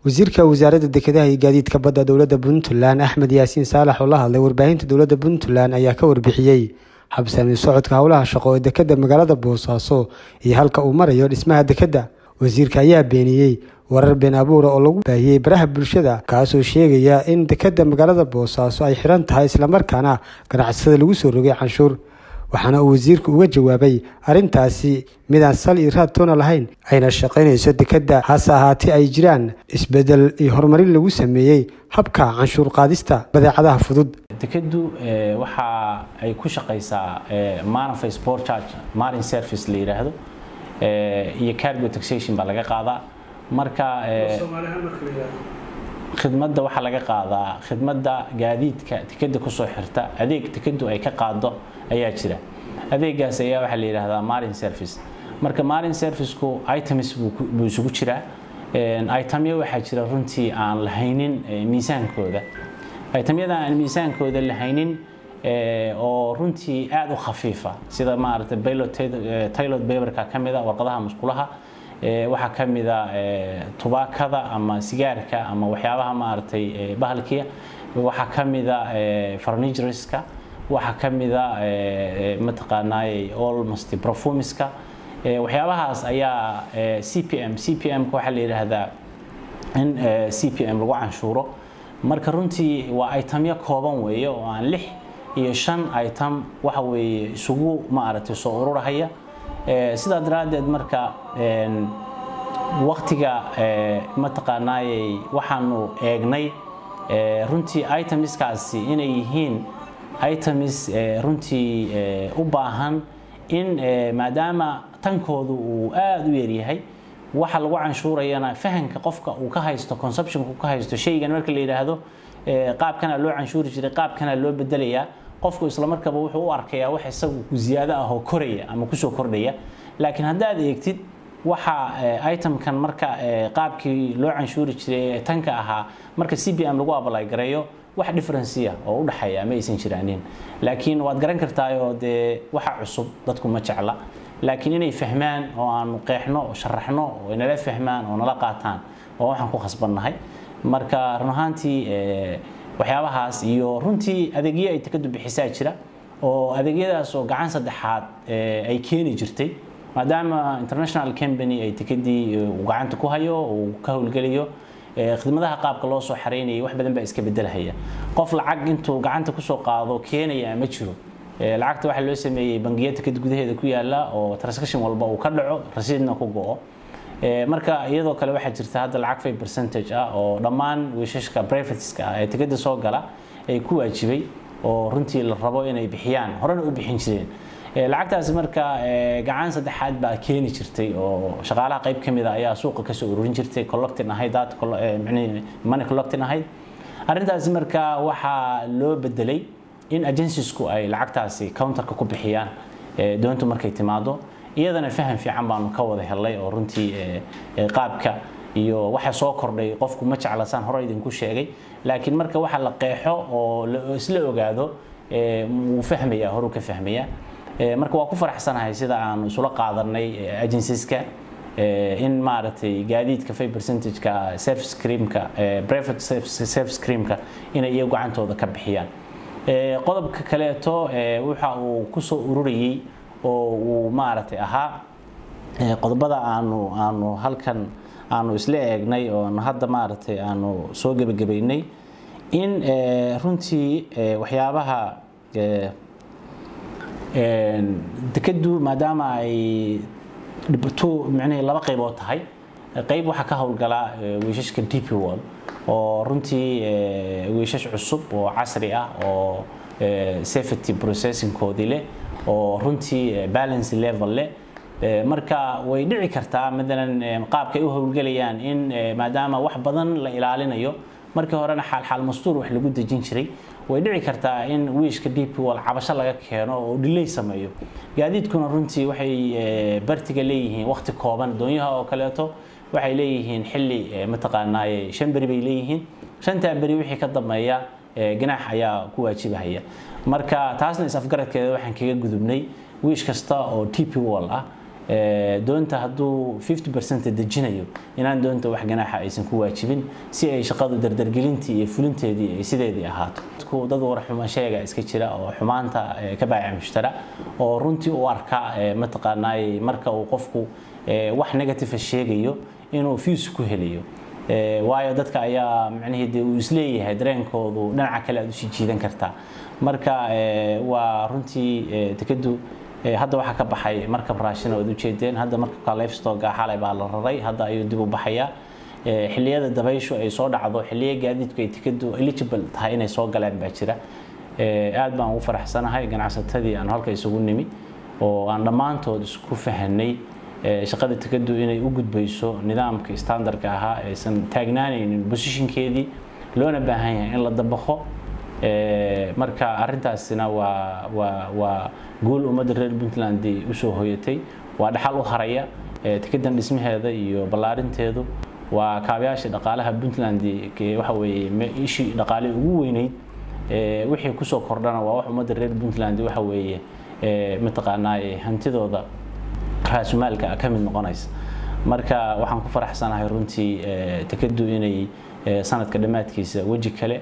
wasiirka wasaaradda dekedaha iyo gaadiidka badda dowladda Puntland Axmed Yaasiin Saalax oo la hadlay warbaahinta dowladda Puntland ayaa ka warbixiyay habsami socodka hawlaha shaqo ee dekedda magaalada Boosaaso iyo halka uu marayo dhismaha dekedda. Wasiirka ayaa beeniyay warar been abuur oo lagu baahiyay baraha bulshada kaasoo sheegaya in dekedda magaalada Boosaaso ay xiran tahay isla markaana ganacsatada lagu soo rogay canshuur. waxaana uu wasiirku uga jawaabay arintaasi midaan sal iyo raad toona lahayn ayna shaqaynayso dekedda hase ahaatee ay jiraan isbedel iyo horumarin lagu sameeyay habka canshuur qaadista badeecadaha fudud. dekeddu waxa ay ku shaqaysaa manifest port charge marine service la yiraahdo iyo cargo taxation baa laga qaadaa marka khidmadda waxa laga qaadaa khidmadda gaadiidka dekedda ku soo xirta adeeg dekeddu ay ka qaado ayaa jira adeegaas ayaa waxa la yiraahdaa marine service marka marine service-ku items buu isugu jira itemyo waxa jira runtii aan lahaynin miisaankooda itemyada aan miisaankooda lahaynin oo runtii aad u khafiifa sida maaragtay pilot paper-ka kamida warqadaha musqulaha waxa kamida tubaakada ama sigaarka ama waxyaabaha maaragtay bahalkiya waxa kamida furniture-ska waxa kamida mataqaanay almost perfumeska waxyaabahaas ayaa CPM waxa la yiraahdaa in CPM lagu canshuuro marka runtii waa itemyo kooban weeye oo aan 6 iyo 5 item waxa weeye isugu maaragtay soo ururahaya sida daraadeed marka waqtiga mataqaanay waxaanu eegnay runtii itemskaasi inay yihiin items runtii u baahan in maadaama tankoodu uu aad u yaryahay waxa lagu canshuurayana fahanka qofka uu ka haysto consumption ku ka haysto shaygan marka la yiraahdo qaabkana loo canshuuri jiray qaabkana loo bedelayaa qofku isla markaba wuxuu u arkayaa wax isagu ku ziyaado ah oo koraya ama ku soo kordhaya laakiin haddaad eegtid waxa itemkan marka qaabkii loo canshuuri jiray tanka ahaa marka CPM lagu apply gareeyo wax difference oo u dhaxaya ma aysan jiraanin laakiin waad garan kartaa oo waxa cusub dadku ma jecla laakiin inay fahmaan oo aan qeexno oo sharaxno oo inala fahmaan oo nala qaataan oo waxaan ku khasbannahay marka run ahaantii waxyaabahaas iyo runtii adeegyo ay dekeddu bixisaa jira oo adeegyadaas oo gacan saddexaad ay keeni jirtay maadaama international company ay dekeddii gacanta ku hayo oo ka howlgalayo khidmadaha qaabka loo soo xareynayay wax badan baa iska bedelaya qof lacag intuu gacanta ku soo qaado keenaya ma jiro lacagta waxa loo sameeyay bangiyada dekedda gudaheeda ku yaala oo transaction walba uu ka dhaco rasiidna ku go'o marka iyadoo kale waxa jirta hadda lacag 5% ah oo dhammaan wiishashka privateska ee dekedda soo gala ay ku waajibay oo runtii la rabo inay bixiyaan horena u bixin jireen lacagtaas marka gacan saddexaad baa keeni jirtay oo shaqaalaha qayb kamid ah ayaa suuqa ka soo ururin jirtay collecting ahayd data money collecting ahayd arintaas marka waxa loo bedelay in agencies-ku ay lacagtaasi counter-ka ku bixiyaan doonto markay timaado iyadana faham fiican baan ka wada helay oo runtii qaabka iyo waxa soo kordhay qofku ma jeclasan hore idinku sheegay laakiin marka waxa la qeexo oo isla ogaado uu fahmaya hore ka fahmaya marka waa ku faraxsanahay sida aan isula qaadanay agencies-ka in maaragtay gaadiidka 5%-ka service cream-ka private service cream-ka inay iyagu gacantooda ka bixiyaan qodobka kaleeto waxa uu ku soo ururiyay oo uu maaragtay ahaa qodobada aanu halkan aanu isla eegnay oo hadda maaragtay aanu soo gabagabaynay in runtii waxyaabaha dekeddu maadaama ay dhibto macnaheedu laba qaybood tahay qayb waxa ka howlgala wiishashka DP World oo runtii wiishash cusub oo casri ah oo safety processing koodi leh oo runtii balance level leh marka way dhici kartaa midalan qaabka ay u howlgalayaan in maadaama wax badan la ilaalinayo markii horena xal mastuur wax lagu dejin jiray way dhici kartaa in wiishka DP World cabasho laga keeno oo delay sameeyo gaadiidkuna runtii waxay bartiga leeyihiin waqti kooban doonyaha oo kaleeto waxay leeyihiin xilli mataqaanay 5 bari bay leeyihiin 5 bari wixii ka dambeeya ganaax ayaa ku waajibahaya marka taasna is afgaradkeeda waxaan kaga gudubnay wiish kasta oo DP World ah doonta hadduu 50% dejinayo inaan doonta wax ganaaxa aysan ku waajibin si ay shaqadu dardargelintii iyo fulinteedii ay sideedii ahaato dad war xumaan sheega iska jira oo xumaanta ka baayac mushtara oo runtii u arka mataqaanay marka uu qofku wax negative sheegayo inuu fiis ku helayo waayo dadka ayaa macnaheedu uu isleeyahay dareenkoodu dhinaca kale aad u sii jiidan kartaa marka waa runtii tikadu hadda waxa ka baxay markab raashin oo u jeedeen hadda markabka livestock xalay baa la raray hadda ayuu dib u baxaya xilliyada dabayshu ay soo dhacdo xilliye gaadiidku ay tikadu eligible tahay inay soo galaan baa jira aad baan ugu faraxsanahay ganacsatadii aan halka isugu nimi oo aan dhamaantood isku fahanay shaqada tikadu inay u gudbayso nidaamka standardka ahaa aysan taagnaanaynin positionkeedii loona baahan yahay in la dabaqo marka arintaasina waa gool umada reer Puntland u soo hoyatay waa dhaxal u haraya tikadan dhismaheeda iyo balaarinteedu waa kaabayaasha dhaqaalaha Puntland waxa weeye ishi dhaqaale ugu weynayd wixii ku soo kordhana waa wax umada reer Puntland waxa weeye mataqaanay hantidooda raasmaalka ka mid noqonaysa marka waxaan ku faraxsanahay runtii tikadu inay sanadka dhamaadkiisa waji kale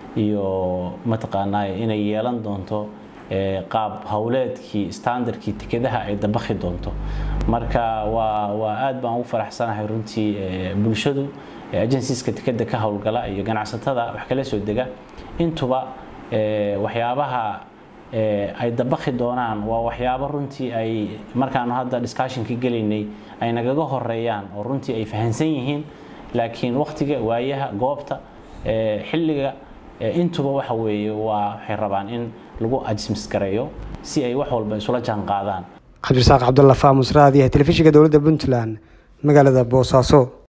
iyo mataqaanay inay yeelan doonto qaab hawleedkii standardkii tikadaha ay dabaqi doonto marka waa aad baan ugu faraxsanahay runtii bulshadu agencies-ka tikada ka hawlgala iyo ganacsatada wax kala soo dega intuba waxyaabaha ay dabaqi doonaan waa waxyaabo runtii ay markaan hadda discussion ka galeynay ay nagaga horeeyaan oo runtii ay fahansan yihiin laakiin waqtiga waayaha goobta xilliga intuba waxa weeye waxay rabaan in lagu adjust gareeyo si ay wax walba isula jaan qaadaan Cabdirasaaq Cabdulla Faamus raadiyaha telefishinka dawladda Puntland magaalada Boosaaso